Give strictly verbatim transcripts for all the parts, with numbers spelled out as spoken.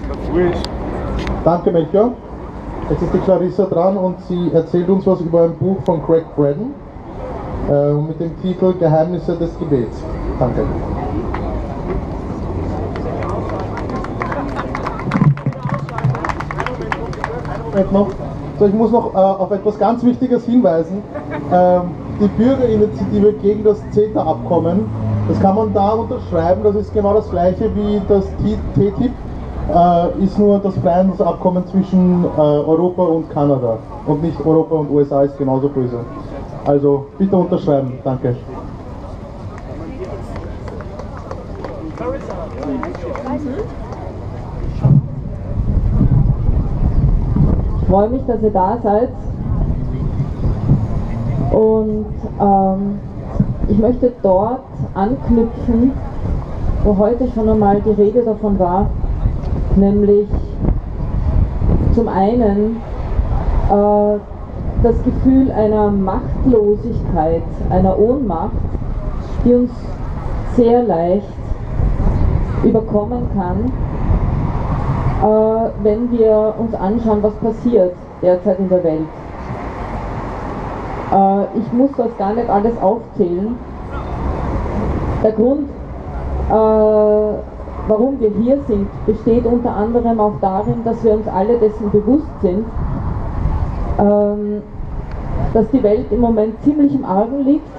Danke, Melchior. Jetzt ist die Clarissa dran und sie erzählt uns was über ein Buch von Greg Braden äh, mit dem Titel Geheimnisse des Gebets. Danke. Noch. So, ich muss noch äh, auf etwas ganz Wichtiges hinweisen. Ähm, die Bürgerinitiative gegen das CETA-Abkommen, das kann man da unterschreiben, das ist genau das gleiche wie das T T I P, äh, ist nur das Freihandelsabkommen zwischen äh, Europa und Kanada und nicht Europa und U S A ist genauso böse. Also bitte unterschreiben, danke. Ich freue mich, dass ihr da seid und ähm, ich möchte dort anknüpfen, wo heute schon einmal die Rede davon war, nämlich zum einen äh, das Gefühl einer Machtlosigkeit, einer Ohnmacht, die uns sehr leicht überkommen kann, Äh, wenn wir uns anschauen, was passiert derzeit in der Welt. Äh, ich muss das gar nicht alles aufzählen. Der Grund, äh, warum wir hier sind, besteht unter anderem auch darin, dass wir uns alle dessen bewusst sind, ähm, dass die Welt im Moment ziemlich im Argen liegt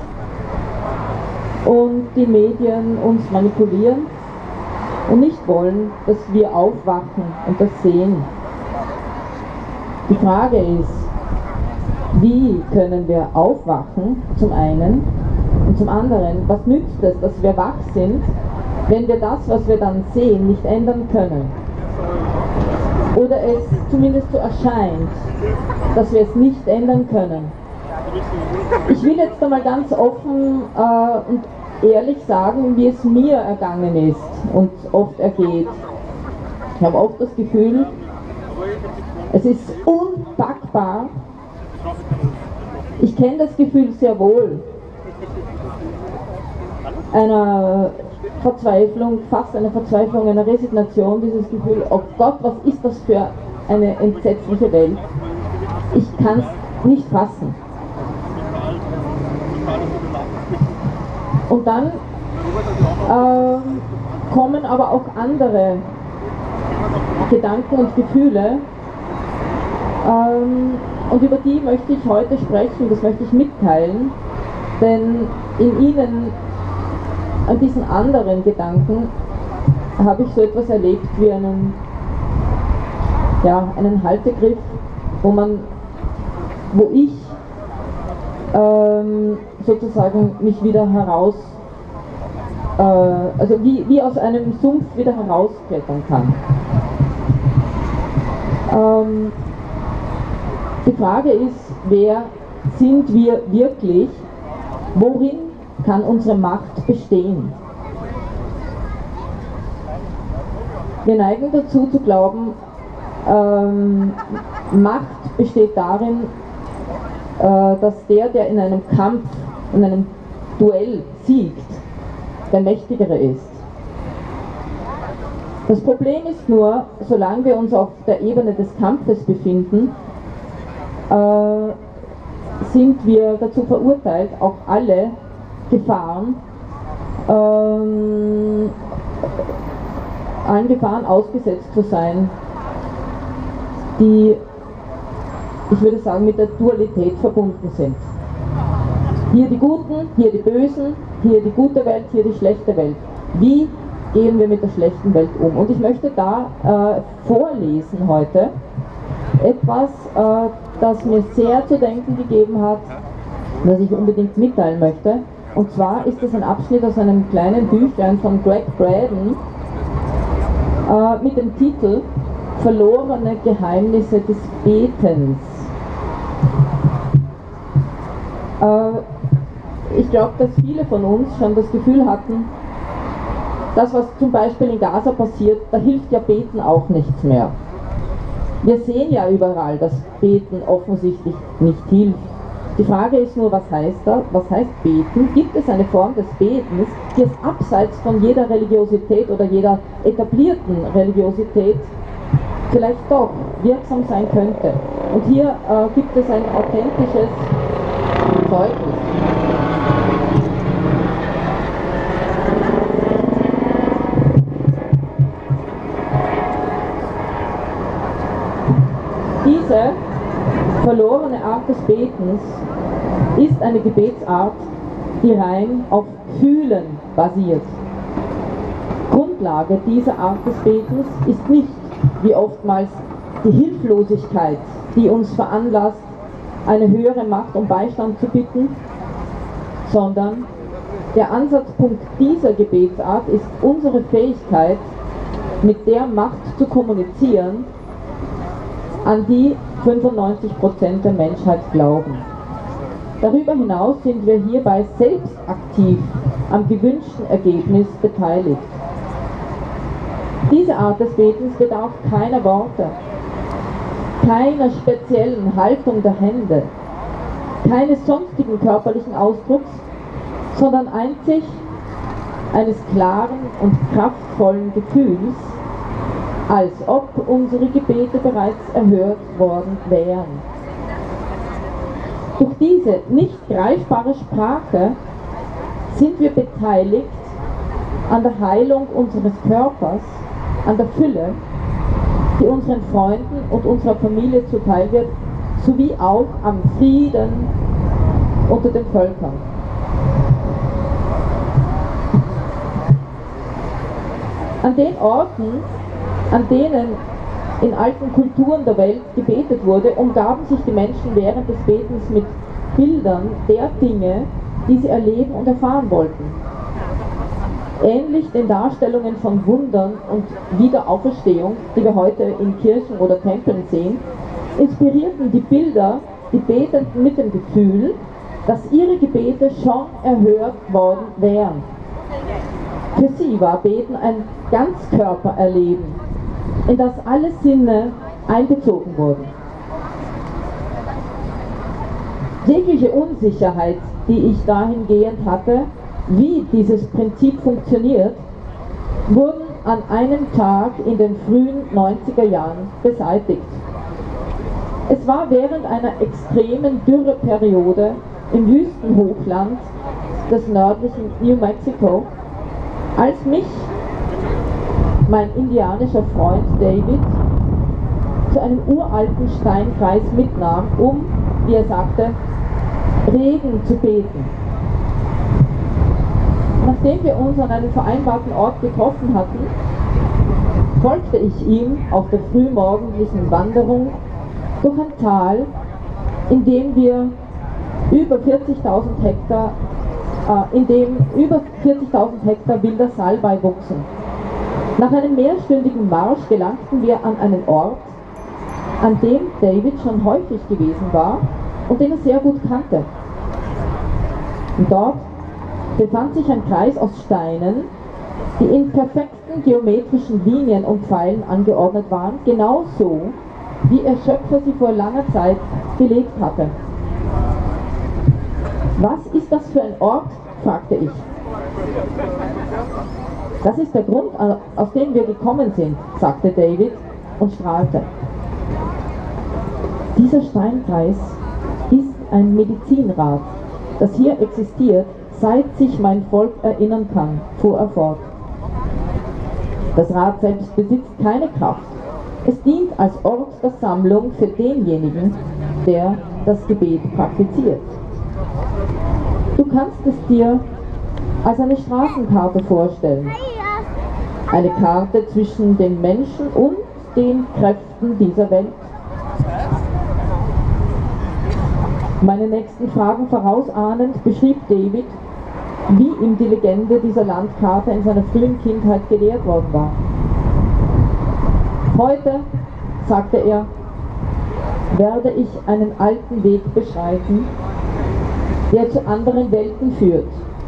und die Medien uns manipulieren und nicht wollen, dass wir aufwachen und das sehen. Die Frage ist, wie können wir aufwachen, zum einen, und zum anderen, was nützt es, dass wir wach sind, wenn wir das, was wir dann sehen, nicht ändern können? Oder es zumindest so erscheint, dass wir es nicht ändern können. Ich will jetzt einmal ganz offen äh, und ehrlich sagen, wie es mir ergangen ist und oft ergeht. Ich habe oft das Gefühl, es ist unpackbar. Ich kenne das Gefühl sehr wohl. Einer Verzweiflung, fast eine Verzweiflung, einer Resignation, dieses Gefühl, oh Gott, was ist das für eine entsetzliche Welt? Ich kann es nicht fassen. Und dann äh, kommen aber auch andere Gedanken und Gefühle ähm, und über die möchte ich heute sprechen, das möchte ich mitteilen, denn in ihnen, an diesen anderen Gedanken, habe ich so etwas erlebt wie einen, ja, einen Haltegriff, wo man, wo ich ähm, sozusagen mich wieder heraus, äh, also wie, wie aus einem Sumpf wieder herausklettern kann. Ähm, die Frage ist, wer sind wir wirklich? Worin kann unsere Macht bestehen? Wir neigen dazu zu glauben, ähm, Macht besteht darin, dass der, der in einem Kampf, in einem Duell siegt, der Mächtigere ist. Das Problem ist nur, solange wir uns auf der Ebene des Kampfes befinden, äh, sind wir dazu verurteilt, auch alle Gefahren, ähm, allen Gefahren ausgesetzt zu sein, die, ich würde sagen, mit der Dualität verbunden sind. Hier die Guten, hier die Bösen, hier die gute Welt, hier die schlechte Welt. Wie gehen wir mit der schlechten Welt um? Und ich möchte da äh, vorlesen heute etwas, äh, das mir sehr zu denken gegeben hat, das ich unbedingt mitteilen möchte. Und zwar ist es ein Abschnitt aus einem kleinen Büchlein von Greg Braden äh, mit dem Titel Verlorene Geheimnisse des Betens. Äh, ich glaube, dass viele von uns schon das Gefühl hatten, das, was zum Beispiel in Gaza passiert, da hilft ja Beten auch nichts mehr. Wir sehen ja überall, dass Beten offensichtlich nicht hilft. Die Frage ist nur, was heißt das? Was heißt Beten? Gibt es eine Form des Betens, die es abseits von jeder Religiosität oder jeder etablierten Religiosität vielleicht doch wirksam sein könnte. Und hier äh, gibt es ein authentisches Zeugnis. Diese verlorene Art des Betens ist eine Gebetsart, die rein auf Fühlen basiert. Grundlage dieser Art des Betens ist nicht, wie oftmals, die Hilflosigkeit, die uns veranlasst, eine höhere Macht um Beistand zu bitten, sondern der Ansatzpunkt dieser Gebetsart ist unsere Fähigkeit, mit der Macht zu kommunizieren, an die fünfundneunzig Prozent der Menschheit glauben. Darüber hinaus sind wir hierbei selbst aktiv am gewünschten Ergebnis beteiligt. Diese Art des Betens bedarf keiner Worte, keiner speziellen Haltung der Hände, keines sonstigen körperlichen Ausdrucks, sondern einzig eines klaren und kraftvollen Gefühls, als ob unsere Gebete bereits erhört worden wären. Durch diese nicht greifbare Sprache sind wir beteiligt an der Heilung unseres Körpers, an der Fülle, die unseren Freunden und unserer Familie zuteil wird, sowie auch am Frieden unter den Völkern. An den Orten, an denen in alten Kulturen der Welt gebetet wurde, umgaben sich die Menschen während des Betens mit Bildern der Dinge, die sie erleben und erfahren wollten. Ähnlich den Darstellungen von Wundern und Wiederauferstehung, die wir heute in Kirchen oder Tempeln sehen, inspirierten die Bilder die Betenden mit dem Gefühl, dass ihre Gebete schon erhört worden wären. Für sie war Beten ein Ganzkörpererleben, in das alle Sinne einbezogen wurden. Jegliche Unsicherheit, die ich dahingehend hatte, wie dieses Prinzip funktioniert, wurden an einem Tag in den frühen neunziger Jahren beseitigt. Es war während einer extremen Dürreperiode im Wüstenhochland des nördlichen New Mexico, als mich mein indianischer Freund David zu einem uralten Steinkreis mitnahm, um, wie er sagte, Regen zu beten. Nachdem wir uns an einem vereinbarten Ort getroffen hatten, folgte ich ihm auf der frühmorgendlichen Wanderung durch ein Tal, in dem wir über vierzigtausend Hektar, äh, in dem über vierzigtausend Hektar wilder Salbei wuchsen. Nach einem mehrstündigen Marsch gelangten wir an einen Ort, an dem David schon häufig gewesen war und den er sehr gut kannte. Und dort befand sich ein Kreis aus Steinen, die in perfekten geometrischen Linien und Pfeilen angeordnet waren, genauso wie ihr Schöpfer sie vor langer Zeit gelegt hatte. Was ist das für ein Ort? Fragte ich. Das ist der Grund, aus dem wir gekommen sind, sagte David und strahlte. Dieser Steinkreis ist ein Medizinrad, das hier existiert, seit sich mein Volk erinnern kann, fuhr er fort. Das Rad selbst besitzt keine Kraft. Es dient als Ort der Sammlung für denjenigen, der das Gebet praktiziert. Du kannst es dir als eine Straßenkarte vorstellen. Eine Karte zwischen den Menschen und den Kräften dieser Welt. Meine nächsten Fragen vorausahnend beschrieb David, wie ihm die Legende dieser Landkarte in seiner frühen Kindheit gelehrt worden war. Heute, sagte er, werde ich einen alten Weg beschreiten, der zu anderen Welten führt.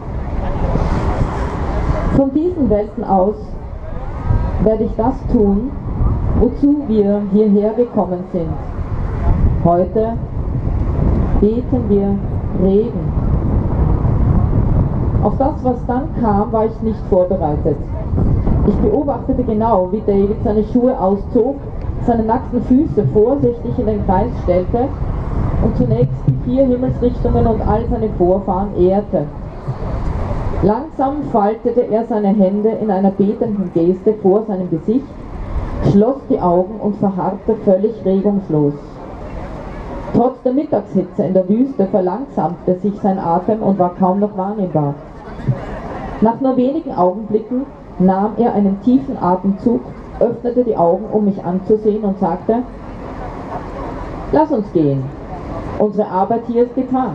Von diesen Welten aus werde ich das tun, wozu wir hierher gekommen sind. Heute beten wir Regen. Auf das, was dann kam, war ich nicht vorbereitet. Ich beobachtete genau, wie David seine Schuhe auszog seine nackten Füße vorsichtig in den Kreis stellte und zunächst die vier Himmelsrichtungen und all seine Vorfahren ehrte. Langsam faltete er seine Hände in einer betenden Geste vor seinem Gesicht, schloss die Augen und verharrte völlig regungslos. Trotz der Mittagshitze in der Wüste verlangsamte sich sein Atem und war kaum noch wahrnehmbar. Nach nur wenigen Augenblicken nahm er einen tiefen Atemzug, öffnete die Augen, um mich anzusehen und sagte: Lass uns gehen. Unsere Arbeit hier ist getan.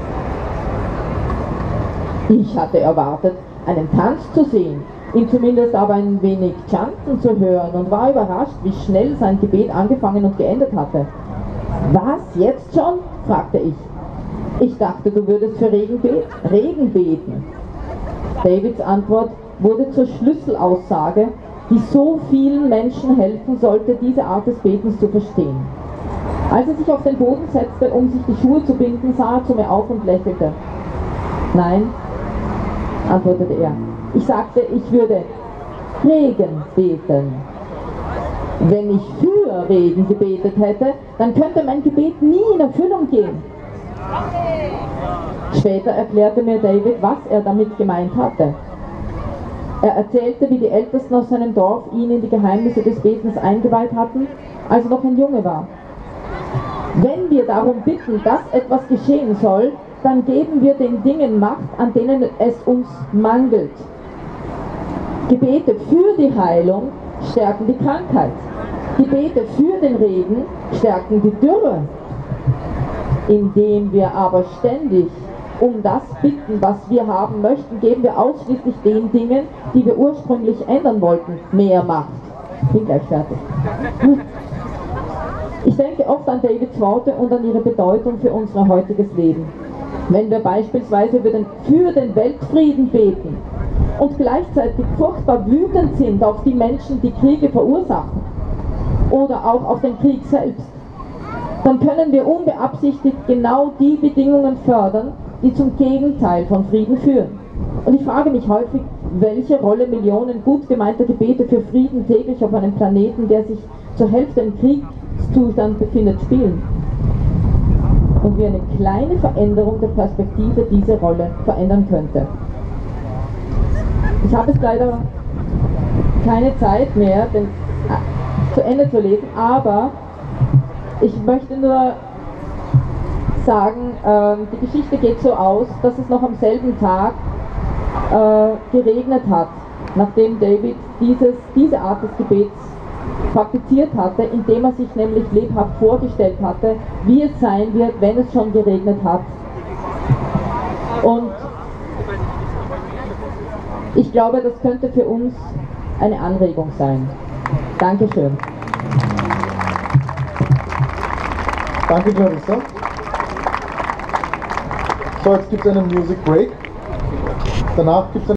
Ich hatte erwartet, einen Tanz zu sehen, ihn zumindest aber ein wenig chanten zu hören und war überrascht, wie schnell sein Gebet angefangen und geendet hatte. Was, jetzt schon? Fragte ich. Ich dachte, du würdest für Regen, be Regen beten. Davids Antwort wurde zur Schlüsselaussage, die so vielen Menschen helfen sollte, diese Art des Betens zu verstehen. Als er sich auf den Boden setzte, um sich die Schuhe zu binden, sah er zu mir auf und lächelte. Nein, antwortete er. Ich sagte, ich würde Regen beten. Wenn ich für Regen gebetet hätte, dann könnte mein Gebet nie in Erfüllung gehen. Später erklärte mir David, was er damit gemeint hatte. Er erzählte, wie die Ältesten aus seinem Dorf ihn in die Geheimnisse des Betens eingeweiht hatten, als er noch ein Junge war. Wenn wir darum bitten, dass etwas geschehen soll, dann geben wir den Dingen Macht, an denen es uns mangelt. Gebete für die Heilung stärken die Krankheit. Gebete für den Regen stärken die Dürre. Indem wir aber ständig um das bitten, was wir haben möchten, geben wir ausschließlich den Dingen, die wir ursprünglich ändern wollten, mehr Macht. Ich bin gleich fertig. Ich denke oft an Davids Worte und an ihre Bedeutung für unser heutiges Leben. Wenn wir beispielsweise für den, für den Weltfrieden beten und gleichzeitig furchtbar wütend sind auf die Menschen, die Kriege verursachen oder auch auf den Krieg selbst, dann können wir unbeabsichtigt genau die Bedingungen fördern, die zum Gegenteil von Frieden führen. Und ich frage mich häufig, welche Rolle Millionen gut gemeinter Gebete für Frieden täglich auf einem Planeten, der sich zur Hälfte im Kriegszustand befindet, spielen. Und wie eine kleine Veränderung der Perspektive diese Rolle verändern könnte. Ich habe es leider keine Zeit mehr, den, äh, zu Ende zu lesen, aber ich möchte nur sagen, äh, die Geschichte geht so aus, dass es noch am selben Tag äh, geregnet hat, nachdem David dieses, diese Art des Gebets praktiziert hatte, indem er sich nämlich lebhaft vorgestellt hatte, wie es sein wird, wenn es schon geregnet hat. Und ich glaube, das könnte für uns eine Anregung sein. Dankeschön. Danke, Clarissa. So, jetzt gibt es einen Music Break. Danach gibt es